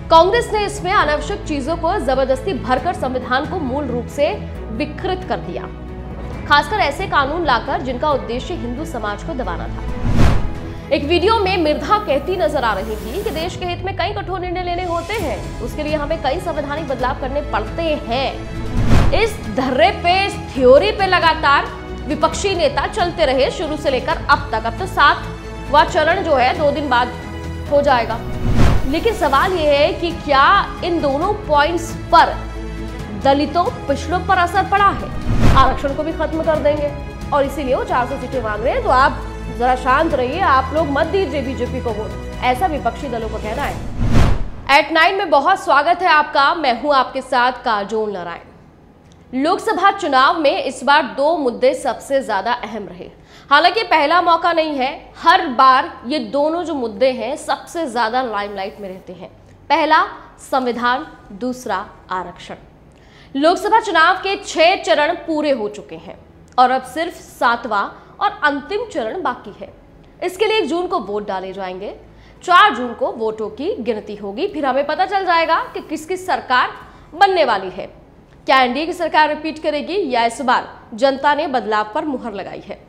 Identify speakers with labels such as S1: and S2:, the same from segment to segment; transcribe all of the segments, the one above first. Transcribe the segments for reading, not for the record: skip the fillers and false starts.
S1: कांग्रेस ने इसमें अनावश्यक चीजों को जबरदस्ती भरकर संविधान को मूल रूप से विकृत कर दिया, खासकर ऐसे कानून लाकर जिनका उद्देश्य हिंदू समाज को दबाना था। एक वीडियो में मिर्धा कहती नजर आ रही थी कि देश के हित में कई कठोर निर्णय लेने होते हैं, उसके लिए हमें कई संवैधानिक बदलाव करने पड़ते हैं। इस धर्रे पे, इस थ्योरी पे लगातार विपक्षी नेता चलते रहे शुरू से लेकर अब तक। अब तो 7वां चरण जो है 2 दिन बाद हो जाएगा। लेकिन सवाल यह है कि क्या इन दोनों पॉइंट्स पर दलितों, पिछड़ों पर असर पड़ा है? आरक्षण को भी खत्म कर देंगे और इसीलिए वो 400 सीटें मांग रहे हैं। तो आप जरा शांत रहिए, आप लोग मत दीजिए बीजेपी को वोट, ऐसा विपक्षी दलों का कहना है। एट 9 में बहुत स्वागत है आपका। मैं हूं आपके साथ काजोल नारायण। लोकसभा चुनाव में इस बार 2 मुद्दे सबसे ज्यादा अहम रहे। हालांकि पहला मौका नहीं है, हर बार ये दोनों जो मुद्दे हैं सबसे ज्यादा लाइमलाइट में रहते हैं। पहला संविधान, दूसरा आरक्षण। लोकसभा चुनाव के 6 चरण पूरे हो चुके हैं और अब सिर्फ 7वां और अंतिम चरण बाकी है। इसके लिए 1 जून को वोट डाले जाएंगे, 4 जून को वोटों की गिनती होगी। फिर हमें पता चल जाएगा कि किसकी सरकार बनने वाली है। क्या एनडीए की सरकार रिपीट करेगी या इस बार जनता ने बदलाव पर मुहर लगाई है?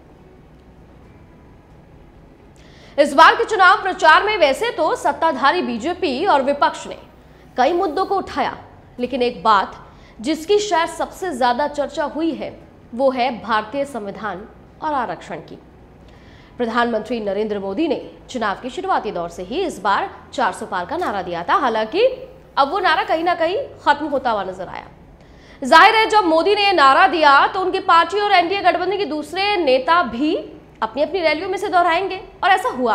S1: इस बार के चुनाव प्रचार में वैसे तो सत्ताधारी बीजेपी और विपक्ष ने कई मुद्दों को उठाया, लेकिन एक बात जिसकी शायद सबसे ज्यादा चर्चा हुई है वो है भारतीय संविधान और आरक्षण की। प्रधानमंत्री नरेंद्र मोदी ने चुनाव के शुरुआती दौर से ही इस बार 400 पार का नारा दिया था। हालांकि अब वो नारा कहीं ना कहीं खत्म होता हुआ नजर आया। जाहिर है, जब मोदी ने नारा दिया तो उनकी पार्टी और एनडीए गठबंधन के दूसरे नेता भी अपनी अपनी रैलियों में से दोहराएंगे, और ऐसा हुआ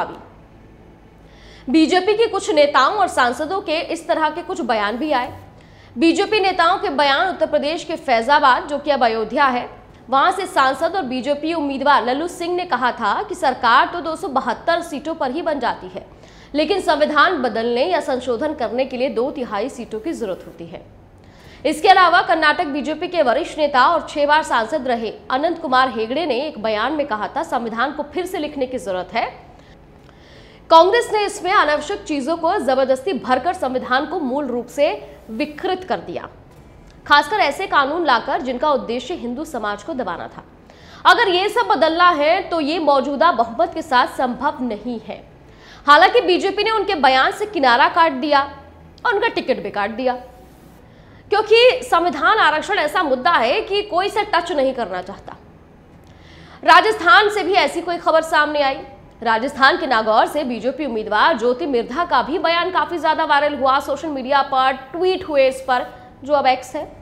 S1: भी। बीजेपी के कुछ नेताओं और सांसदों के इस तरह के कुछ बयान भी आए। बीजेपी नेताओं के बयान उत्तर प्रदेश के फैजाबाद, जो कि अब अयोध्या है, वहां से सांसद और बीजेपी उम्मीदवार लल्लू सिंह ने कहा था कि सरकार तो 272 सीटों पर ही बन जाती है, लेकिन संविधान बदलने या संशोधन करने के लिए 2/3 सीटों की जरूरत होती है। इसके अलावा कर्नाटक बीजेपी के वरिष्ठ नेता और 6 बार सांसद रहे अनंत कुमार हेगड़े ने एक बयान में कहा था, संविधान को फिर से लिखने की जरूरत है। कांग्रेस ने इसमें अनावश्यक चीजों को जबरदस्ती भरकर संविधान को मूल रूप से विकृत कर दिया, खासकर ऐसे कानून लाकर जिनका उद्देश्य हिंदू समाज को दबाना था। अगर ये सब बदलना है तो ये मौजूदा बहुमत के साथ संभव नहीं है। हालांकि बीजेपी ने उनके बयान से किनारा काट दिया और उनका टिकट भी काट दिया, क्योंकि संविधान आरक्षण ऐसा मुद्दा है कि कोई इसे टच नहीं करना चाहता। राजस्थान से भी ऐसी कोई खबर सामने आई। राजस्थान के नागौर से बीजेपी उम्मीदवार ज्योति मिर्धा का भी बयान काफी ज्यादा वायरल हुआ, सोशल मीडिया पर ट्वीट हुए इस पर, जो अब एक्स है।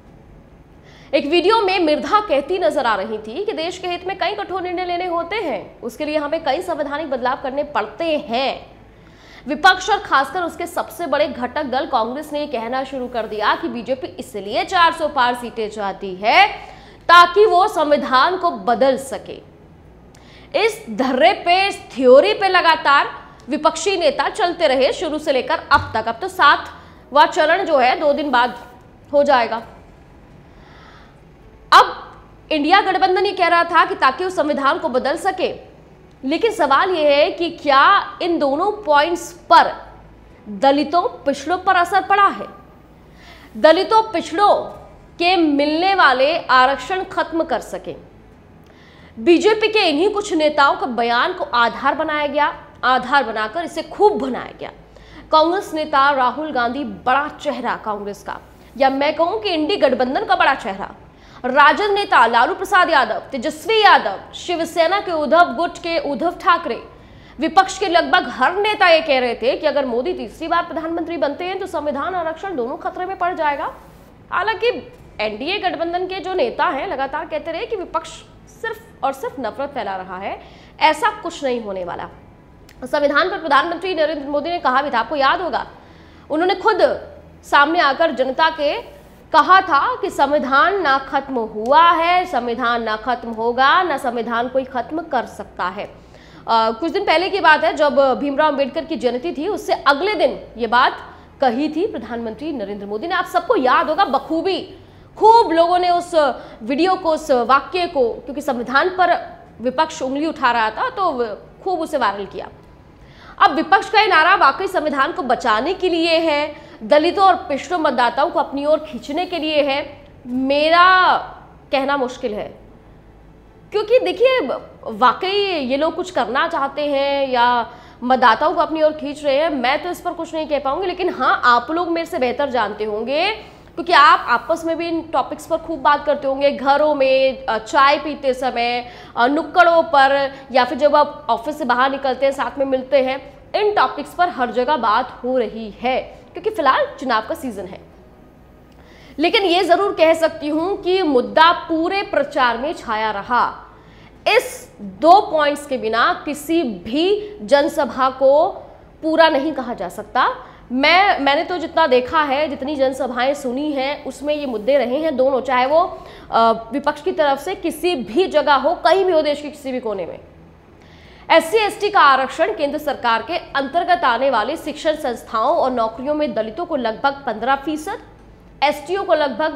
S1: एक वीडियो में मिर्धा कहती नजर आ रही थी कि देश के हित में कई कठोर निर्णय लेने होते हैं, उसके लिए हमें कई संवैधानिक बदलाव करने पड़ते हैं। विपक्ष और खासकर उसके सबसे बड़े घटक दल कांग्रेस ने कहना शुरू कर दिया कि बीजेपी इसलिए 400 पार सीटें चाहती है ताकि वो संविधान को बदल सके। इस धर्रे पे, इस थ्योरी पे लगातार विपक्षी नेता चलते रहे शुरू से लेकर अब तक। अब तो 7वां चरण जो है 2 दिन बाद हो जाएगा। अब इंडिया गठबंधन ये कह रहा था कि ताकि वो संविधान को बदल सके, लेकिन सवाल यह है कि क्या इन दोनों पॉइंट्स पर दलितों, पिछड़ों पर असर पड़ा है? दलितों, पिछड़ों के मिलने वाले आरक्षण खत्म कर सके। बीजेपी के इन्हीं कुछ नेताओं का बयान को आधार बनाया गया, आधार बनाकर इसे खूब बनाया गया। कांग्रेस नेता राहुल गांधी बड़ा चेहरा कांग्रेस का, या मैं कहूं कि इंडी गठबंधन का बड़ा चेहरा, राजद नेता लालू प्रसाद यादव, तेजस्वी यादव, शिवसेना के उद्धव गुट के उद्धव ठाकरे, विपक्ष के लगभग हर नेता ये कह रहे थे कि अगर मोदी तीसरी बार प्रधानमंत्री बनते हैं तो संविधान, आरक्षण दोनों खतरे में पड़ जाएगा। हालांकि एनडीए गठबंधन के जो नेता हैं लगातार कहते रहे कि विपक्ष सिर्फ और सिर्फ नफरत फैला रहा है, ऐसा कुछ नहीं होने वाला। संविधान पर प्रधानमंत्री नरेंद्र मोदी ने कहा भी था, आपको याद होगा, उन्होंने खुद सामने आकर जनता के कहा था कि संविधान ना खत्म हुआ है, संविधान ना खत्म होगा, ना संविधान कोई खत्म कर सकता है। कुछ दिन पहले की बात है, जब भीमराव अंबेडकर की जयंती थी, उससे अगले दिन ये बात कही थी प्रधानमंत्री नरेंद्र मोदी ने। आप सबको याद होगा बखूबी, खूब लोगों ने उस वीडियो को, उस वाक्य को, क्योंकि संविधान पर विपक्ष उंगली उठा रहा था तो खूब उसे वायरल किया। अब विपक्ष का ये नारा वाकई संविधान को बचाने के लिए है, दलितों और पिछड़ों मतदाताओं को अपनी ओर खींचने के लिए है, मेरा कहना मुश्किल है। क्योंकि देखिए, वाकई ये लोग कुछ करना चाहते हैं या मतदाताओं को अपनी ओर खींच रहे हैं, मैं तो इस पर कुछ नहीं कह पाऊंगी। लेकिन हाँ, आप लोग मेरे से बेहतर जानते होंगे, क्योंकि आप आपस में भी इन टॉपिक्स पर खूब बात करते होंगे, घरों में चाय पीते समय, नुक्कड़ों पर, या फिर जब आप ऑफिस से बाहर निकलते हैं साथ में मिलते हैं, इन टॉपिक्स पर हर जगह बात हो रही है, क्योंकि फिलहाल चुनाव का सीजन है। लेकिन ये जरूर कह सकती हूं कि मुद्दा पूरे प्रचार में छाया रहा। इस 2 पॉइंट्स के बिना किसी भी जनसभा को पूरा नहीं कहा जा सकता। मैंने तो जितना देखा है, जितनी जनसभाएं सुनी हैं, उसमें ये मुद्दे रहे हैं दोनों, चाहे वो विपक्ष की तरफ से किसी भी जगह हो, कहीं भी हो देश के किसी भी कोने में। SC/ST का आरक्षण केंद्र सरकार के अंतर्गत आने वाली शिक्षण संस्थाओं और नौकरियों में दलितों को लगभग 15%, STO को लगभग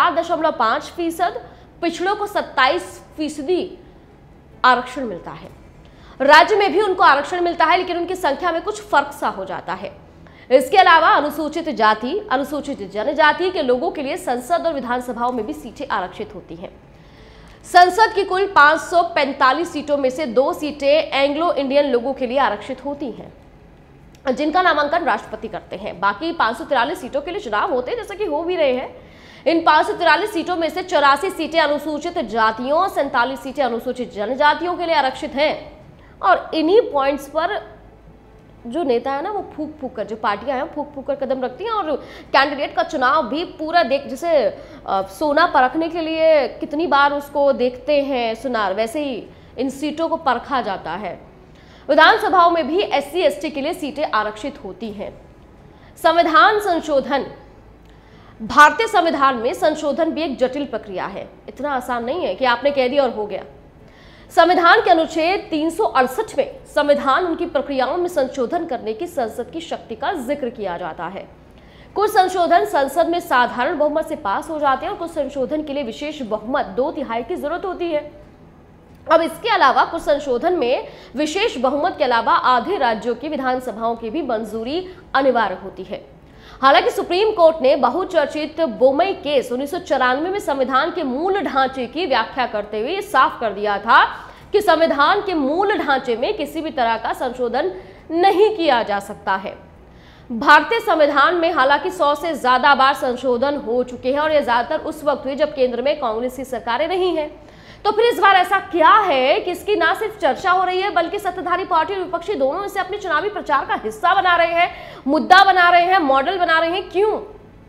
S1: 7.5%, पिछड़ों को 27% आरक्षण मिलता है। राज्य में भी उनको आरक्षण मिलता है, लेकिन उनकी संख्या में कुछ फर्क सा हो जाता है। इसके अलावा अनुसूचित जाति, अनुसूचित जनजाति के लोगों के लिए संसद और विधानसभाओं में भी सीटें आरक्षित होती हैं। संसद की कुल 545 सीटों में से 2 सीटें एंग्लो इंडियन लोगों के लिए आरक्षित होती हैं, जिनका नामांकन राष्ट्रपति करते हैं। बाकी 543 सीटों के लिए चुनाव होते हैं, जैसा कि हो भी रहे हैं। इन 543 सीटों में से 84 सीटें अनुसूचित जातियों, 47 सीटें अनुसूचित जनजातियों के लिए आरक्षित हैं। और इन्हीं पॉइंट्स पर जो नेता है ना, वो फूक फूक कर, जो पार्टियां हैं फूक फूक कर कदम रखती हैं। और कैंडिडेट का चुनाव भी पूरा जैसे सोना परखने के लिए कितनी बार उसको देखते हैं सुनार, वैसे ही इन सीटों को परखा जाता है। विधानसभाओं में भी SC/ST के लिए सीटें आरक्षित होती हैं। संविधान संशोधन, भारतीय संविधान में संशोधन भी एक जटिल प्रक्रिया है। इतना आसान नहीं है कि आपने कह दिया और हो गया। संविधान के अनुच्छेद 368 में संविधान उनकी प्रक्रियाओं में संशोधन करने की संसद की शक्ति का जिक्र किया जाता है। कुछ संशोधन संसद में साधारण बहुमत से पास हो जाते हैं और कुछ संशोधन के लिए विशेष बहुमत 2/3 की जरूरत होती है। अब इसके अलावा कुछ संशोधन में विशेष बहुमत के अलावा आधे राज्यों की विधानसभाओं की भी मंजूरी अनिवार्य होती है। हालांकि सुप्रीम कोर्ट ने बहुचर्चित बोमई केस 1994 में संविधान के मूल ढांचे की व्याख्या करते हुए साफ कर दिया था कि संविधान के मूल ढांचे में किसी भी तरह का संशोधन नहीं किया जा सकता है। भारतीय संविधान में हालांकि 100 से ज्यादा बार संशोधन हो चुके हैं और ये ज्यादातर उस वक्त हुए जब केंद्र में कांग्रेस की सरकारें नहीं हैं। तो फिर इस बार ऐसा क्या है कि इसकी ना सिर्फ चर्चा हो रही है, बल्कि सत्ताधारी पार्टी और विपक्षी दोनों इसे अपने चुनावी प्रचार का हिस्सा बना रहे हैं, मुद्दा बना रहे हैं, मॉडल बना रहे हैं। क्यों?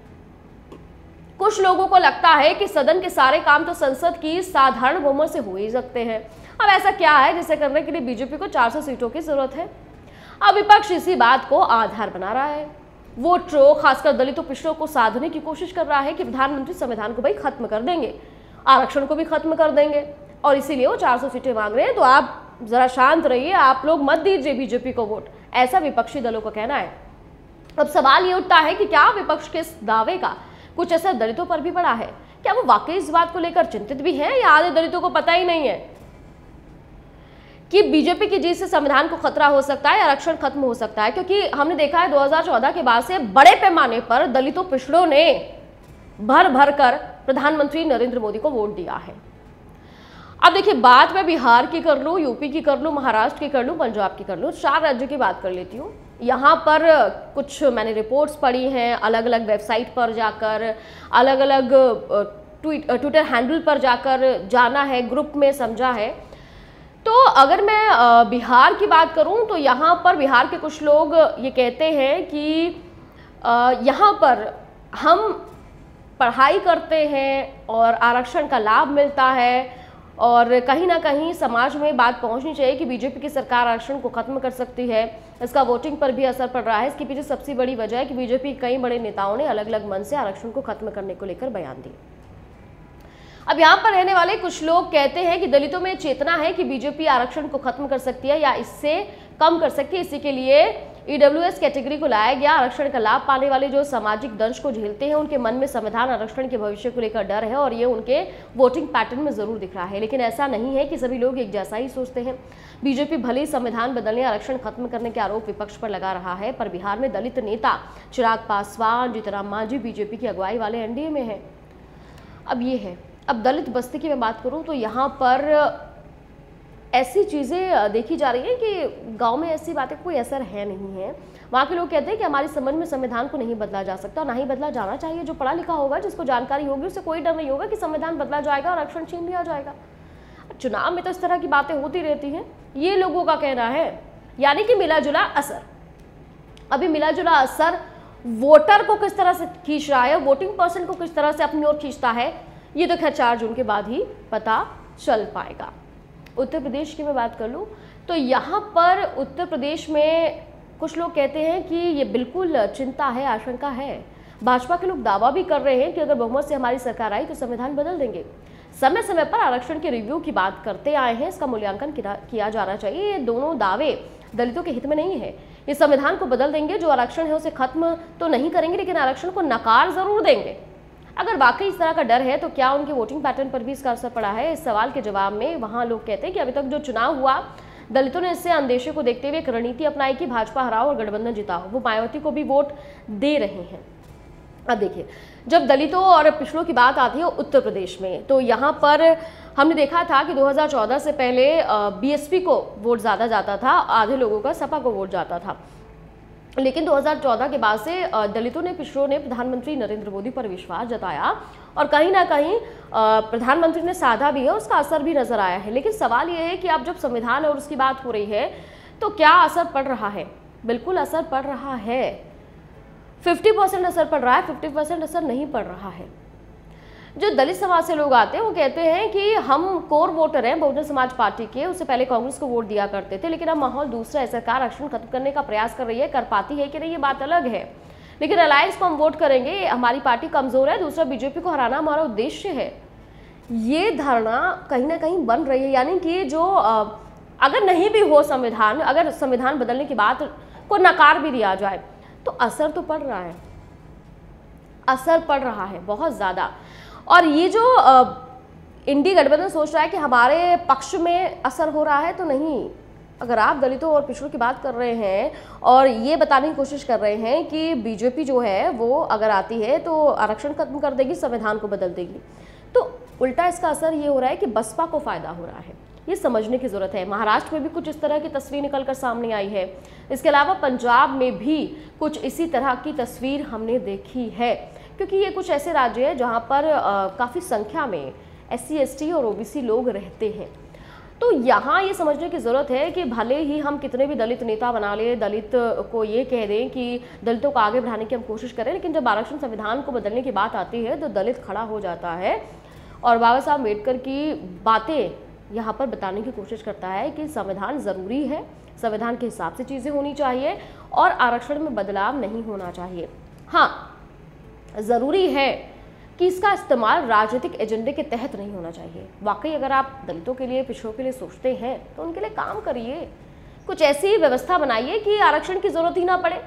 S1: कुछ लोगों को लगता है कि सदन के सारे काम तो संसद की साधारण बहुमत से हो ही सकते हैं। अब ऐसा क्या है जिसे करने के लिए बीजेपी को 400 सीटों की जरूरत है? अब विपक्ष इसी बात को आधार बना रहा है। वोटरों, खासकर दलितों पिछड़ों को साधने की कोशिश कर रहा है कि प्रधानमंत्री संविधान को भाई खत्म कर देंगे, आरक्षण को भी खत्म कर देंगे, और इसीलिए वो 400 सीटें मांग रहे हैं। तो आप जरा शांत रहिए, आप लोग मत दीजिए बीजेपी को वोट, ऐसा विपक्षी दलों का कहना है। अब सवाल ये उठता है कि क्या विपक्ष के इस दावे का कुछ असर दलितों पर भी पड़ा है? क्या वो वाकई इस बात को लेकर चिंतित भी है, या आधे दलितों को पता ही नहीं है कि बीजेपी की जीत से संविधान को खतरा हो सकता है, आरक्षण खत्म हो सकता है? क्योंकि हमने देखा है 2014 के बाद से बड़े पैमाने पर दलितों पिछड़ों ने भर भर कर प्रधानमंत्री नरेंद्र मोदी को वोट दिया है। अब देखिए, बात मैं बिहार की कर लूँ, यूपी की कर लूँ, महाराष्ट्र की कर लूँ, पंजाब की कर लूँ, 4 राज्यों की बात कर लेती हूँ। यहाँ पर कुछ मैंने रिपोर्ट्स पढ़ी हैं, अलग अलग वेबसाइट पर जाकर, अलग अलग ट्विटर हैंडल पर जाकर जाना है, ग्रुप में समझा है। तो अगर मैं बिहार की बात करूं तो यहाँ पर बिहार के कुछ लोग ये कहते हैं कि यहाँ पर हम पढ़ाई करते हैं और आरक्षण का लाभ मिलता है, और कहीं ना कहीं समाज में बात पहुंचनी चाहिए कि बीजेपी की सरकार आरक्षण को खत्म कर सकती है। इसका वोटिंग पर भी असर पड़ रहा है। इसके पीछे सबसे बड़ी वजह है कि बीजेपी के कई बड़े नेताओं ने अलग अलग मन से आरक्षण को खत्म करने को लेकर बयान दिए। अब यहाँ पर रहने वाले कुछ लोग कहते हैं कि दलितों में चेतना है कि बीजेपी आरक्षण को खत्म कर सकती है या इससे कम कर सकती है, इसी के लिए ईडब्ल्यूएस कैटेगरी को लाया गया। आरक्षण का लाभ पाने वाले जो सामाजिक दंश को झेलते हैं, उनके मन में संविधान आरक्षण के भविष्य को लेकर डर है और ये उनके वोटिंग पैटर्न में जरूर दिख रहा है। लेकिन ऐसा नहीं है कि सभी लोग एक जैसा ही सोचते हैं। बीजेपी भले ही संविधान बदलने, आरक्षण खत्म करने के आरोप विपक्ष पर लगा रहा है, पर बिहार में दलित नेता चिराग पासवान, जीतनराम मांझी बीजेपी की अगुवाई वाले एनडीए में है। अब ये है, अब दलित बस्ती की मैं बात करूं तो यहाँ पर ऐसी चीज़ें देखी जा रही है कि गांव में ऐसी बातें कोई असर है नहीं है। वहाँ के लोग कहते हैं कि हमारी समझ में संविधान को नहीं बदला जा सकता, ना ही बदला जाना चाहिए। जो पढ़ा लिखा होगा, जिसको जानकारी होगी, उससे कोई डर नहीं होगा कि संविधान बदला जाएगा और आरक्षण छीन लिया जाएगा। चुनाव में तो इस तरह की बातें होती रहती हैं, ये लोगों का कहना है। यानी कि मिला जुला असर। अभी मिला जुला असर वोटर को किस तरह से खींच रहा है, वोटिंग पर्सन को किस तरह से अपनी ओर खींचता है, ये तो खैर 4 जून के बाद ही पता चल पाएगा। उत्तर प्रदेश की मैं बात कर लूँ तो यहाँ पर उत्तर प्रदेश में कुछ लोग कहते हैं कि ये बिल्कुल चिंता है, आशंका है। भाजपा के लोग दावा भी कर रहे हैं कि अगर बहुमत से हमारी सरकार आई तो संविधान बदल देंगे। समय समय पर आरक्षण के रिव्यू की बात करते आए हैं, इसका मूल्यांकन किया जाना चाहिए। ये दोनों दावे दलितों के हित में नहीं है। ये संविधान को बदल देंगे, जो आरक्षण है उसे खत्म तो नहीं करेंगे, लेकिन आरक्षण को नकार जरूर देंगे। अगर वाकई इस तरह का डर है तो क्या उनके वोटिंग पैटर्न पर भी इसका असर पड़ा है? इस सवाल के जवाब में वहां लोग कहते हैं कि अभी तक जो चुनाव हुआ, दलितों ने इससे अंदेशे को देखते हुए एक रणनीति अपनाई कि भाजपा हराओ और गठबंधन जिताओ। वो मायावती को भी वोट दे रहे हैं। अब देखिए, जब दलितों और पिछड़ों की बात आती है उत्तर प्रदेश में, तो यहाँ पर हमने देखा था कि 2014 से पहले बीएसपी को वोट ज़्यादा जाता था, आधे लोगों का सपा को वोट जाता था। लेकिन 2014 के बाद से दलितों ने, पिछड़ों ने प्रधानमंत्री नरेंद्र मोदी पर विश्वास जताया और कहीं ना कहीं प्रधानमंत्री ने साधा भी है, उसका असर भी नजर आया है। लेकिन सवाल यह है कि अब जब संविधान और उसकी बात हो रही है तो क्या असर पड़ रहा है? बिल्कुल असर पड़ रहा है। 50% असर पड़ रहा है, 50% असर नहीं पड़ रहा है। जो दलित समाज से लोग आते हैं वो कहते हैं कि हम कोर वोटर हैं बहुजन समाज पार्टी के, उससे पहले कांग्रेस को वोट दिया करते थे, लेकिन अब माहौल दूसरा है। सरकार आरक्षण खत्म करने का प्रयास कर रही है, कर पाती है कि नहीं ये बात अलग है, लेकिन अलायंस को हम वोट करेंगे, हमारी पार्टी कमजोर है, दूसरा बीजेपी को हराना हमारा उद्देश्य है। ये धारणा कहीं ना कहीं बन रही है। यानी कि जो अगर नहीं भी हो संविधान, अगर संविधान बदलने की बात को नकार भी दिया जाए तो असर तो पड़ रहा है, असर पड़ रहा है बहुत ज्यादा। और ये जो इंडी गठबंधन सोच रहा है कि हमारे पक्ष में असर हो रहा है, तो नहीं। अगर आप दलितों और पिछड़ों की बात कर रहे हैं और ये बताने की कोशिश कर रहे हैं कि बीजेपी जो है वो अगर आती है तो आरक्षण खत्म कर देगी, संविधान को बदल देगी, तो उल्टा इसका असर ये हो रहा है कि बसपा को फायदा हो रहा है। ये समझने की जरूरत है। महाराष्ट्र में भी कुछ इस तरह की तस्वीर निकलकर सामने आई है। इसके अलावा पंजाब में भी कुछ इसी तरह की तस्वीर हमने देखी है, क्योंकि ये कुछ ऐसे राज्य हैं जहाँ पर काफ़ी संख्या में SC ST और OBC लोग रहते हैं। तो यहाँ ये समझने की ज़रूरत है कि भले ही हम कितने भी दलित नेता बना लें, दलित को ये कह दें कि दलितों को आगे बढ़ाने की हम कोशिश करें, लेकिन जब आरक्षण संविधान को बदलने की बात आती है तो दलित खड़ा हो जाता है और बाबा साहब अम्बेडकर की बातें यहाँ पर बताने की कोशिश करता है कि संविधान ज़रूरी है, संविधान के हिसाब से चीज़ें होनी चाहिए और आरक्षण में बदलाव नहीं होना चाहिए। हाँ, ज़रूरी है कि इसका इस्तेमाल राजनीतिक एजेंडे के तहत नहीं होना चाहिए। वाकई अगर आप दलितों के लिए, पिछड़ों के लिए सोचते हैं तो उनके लिए काम करिए, कुछ ऐसी व्यवस्था बनाइए कि आरक्षण की जरूरत ही ना पड़े।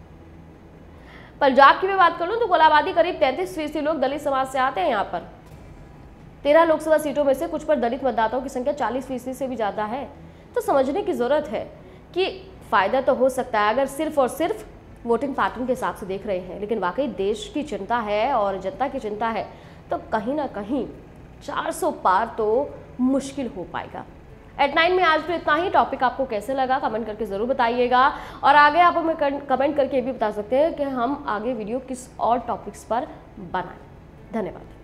S1: पंजाब की मैं बात कर लूँ तो कोलाबादी करीब 33% लोग दलित समाज से आते हैं। यहाँ पर 13 लोकसभा सीटों में से कुछ पर दलित मतदाताओं की संख्या 40% से भी ज़्यादा है। तो समझने की ज़रूरत है कि फ़ायदा तो हो सकता है अगर सिर्फ और सिर्फ वोटिंग पैटर्न के हिसाब से देख रहे हैं, लेकिन वाकई देश की चिंता है और जनता की चिंता है तो कहीं ना कहीं 400 पार तो मुश्किल हो पाएगा। एट 9 में आज भी इतना ही। टॉपिक आपको कैसे लगा कमेंट करके ज़रूर बताइएगा और आगे आप हमें कमेंट करके भी बता सकते हैं कि हम आगे वीडियो किस और टॉपिक्स पर बनाएं। धन्यवाद।